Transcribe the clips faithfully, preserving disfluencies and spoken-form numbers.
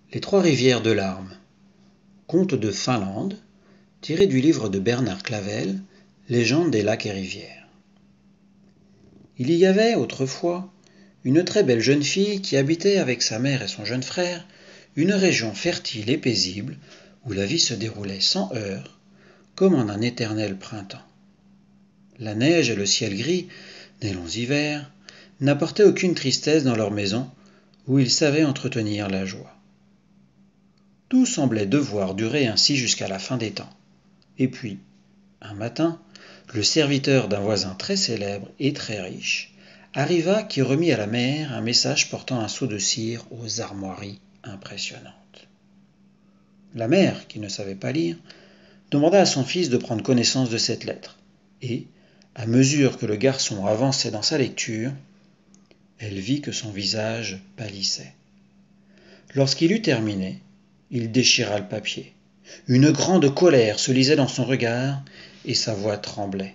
Les trois rivières de larmes. Conte de Finlande, tiré du livre de Bernard Clavel, Légende des lacs et rivières. Il y avait autrefois une très belle jeune fille qui habitait avec sa mère et son jeune frère une région fertile et paisible où la vie se déroulait sans heurts, comme en un éternel printemps. La neige et le ciel gris des longs hivers n'apportaient aucune tristesse dans leur maison où ils savaient entretenir la joie. Tout semblait devoir durer ainsi jusqu'à la fin des temps. Et puis, un matin, le serviteur d'un voisin très célèbre et très riche arriva qui remit à la mère un message portant un seau de cire aux armoiries impressionnantes. La mère, qui ne savait pas lire, demanda à son fils de prendre connaissance de cette lettre, et, à mesure que le garçon avançait dans sa lecture, elle vit que son visage pâlissait. Lorsqu'il eut terminé, il déchira le papier. Une grande colère se lisait dans son regard et sa voix tremblait.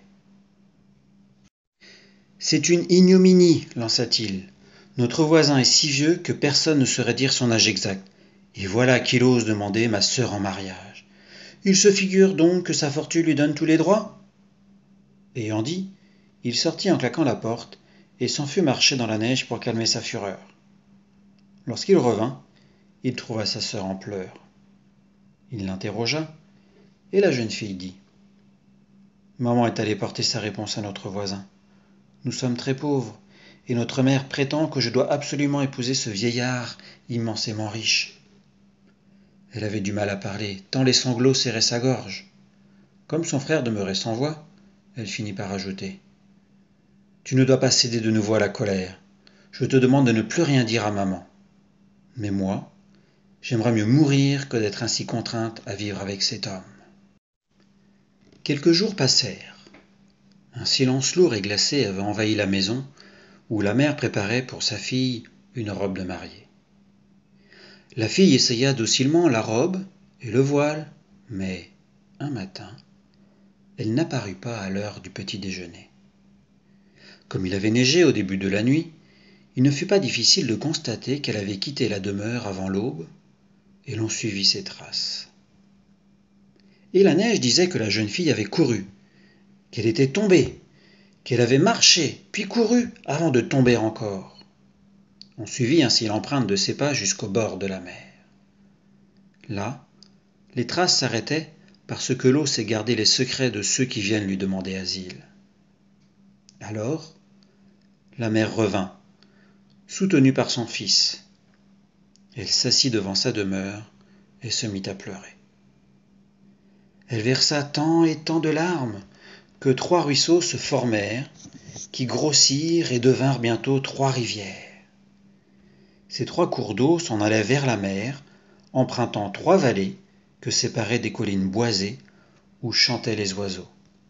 « C'est une ignominie, lança-t-il. Notre voisin est si vieux que personne ne saurait dire son âge exact. Et voilà qu'il ose demander ma sœur en mariage. Il se figure donc que sa fortune lui donne tous les droits ?» Ayant dit, il sortit en claquant la porte et s'en fut marcher dans la neige pour calmer sa fureur. Lorsqu'il revint, il trouva sa sœur en pleurs. Il l'interrogea, et la jeune fille dit « Maman est allée porter sa réponse à notre voisin. Nous sommes très pauvres, et notre mère prétend que je dois absolument épouser ce vieillard immensément riche. » Elle avait du mal à parler, tant les sanglots serraient sa gorge. Comme son frère demeurait sans voix, elle finit par ajouter « Tu ne dois pas céder de nouveau à la colère. Je te demande de ne plus rien dire à maman. Mais moi, j'aimerais mieux mourir que d'être ainsi contrainte à vivre avec cet homme. » Quelques jours passèrent. Un silence lourd et glacé avait envahi la maison, où la mère préparait pour sa fille une robe de mariée. La fille essaya docilement la robe et le voile, mais, un matin, elle n'apparut pas à l'heure du petit déjeuner. Comme il avait neigé au début de la nuit, il ne fut pas difficile de constater qu'elle avait quitté la demeure avant l'aube, et l'on suivit ses traces. Et la neige disait que la jeune fille avait couru, qu'elle était tombée, qu'elle avait marché, puis couru avant de tomber encore. On suivit ainsi l'empreinte de ses pas jusqu'au bord de la mer. Là, les traces s'arrêtaient parce que l'eau sait garder les secrets de ceux qui viennent lui demander asile. Alors, la mère revint, soutenue par son fils. Elle s'assit devant sa demeure et se mit à pleurer. Elle versa tant et tant de larmes que trois ruisseaux se formèrent, qui grossirent et devinrent bientôt trois rivières. Ces trois cours d'eau s'en allaient vers la mer, empruntant trois vallées que séparaient des collines boisées où chantaient les oiseaux.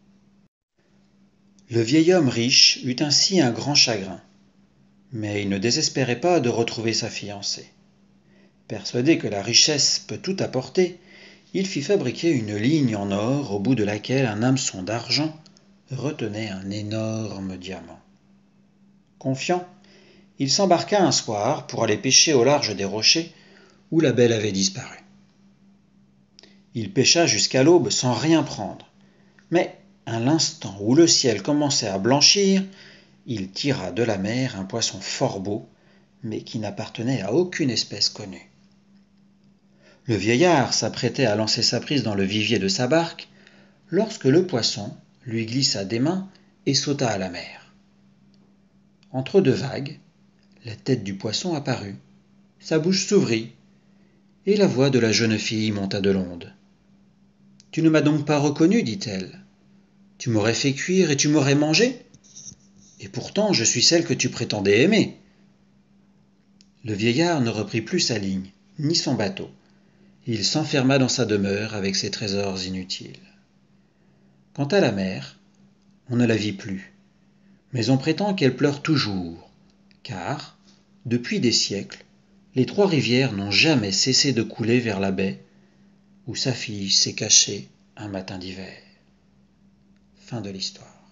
Le vieil homme riche eut ainsi un grand chagrin, mais il ne désespérait pas de retrouver sa fiancée. Persuadé que la richesse peut tout apporter, il fit fabriquer une ligne en or au bout de laquelle un hameçon d'argent retenait un énorme diamant. Confiant, il s'embarqua un soir pour aller pêcher au large des rochers où la belle avait disparu. Il pêcha jusqu'à l'aube sans rien prendre, mais à l'instant où le ciel commençait à blanchir, il tira de la mer un poisson fort beau, mais qui n'appartenait à aucune espèce connue. Le vieillard s'apprêtait à lancer sa prise dans le vivier de sa barque, lorsque le poisson lui glissa des mains et sauta à la mer. Entre deux vagues, la tête du poisson apparut, sa bouche s'ouvrit, et la voix de la jeune fille monta de l'onde. « Tu ne m'as donc pas reconnu, dit-elle. Tu m'aurais fait cuire et tu m'aurais mangé. Et pourtant, je suis celle que tu prétendais aimer. » Le vieillard ne reprit plus sa ligne, ni son bateau. Il s'enferma dans sa demeure avec ses trésors inutiles. Quant à la mère, on ne la vit plus, mais on prétend qu'elle pleure toujours, car, depuis des siècles, les trois rivières n'ont jamais cessé de couler vers la baie où sa fille s'est cachée un matin d'hiver. Fin de l'histoire.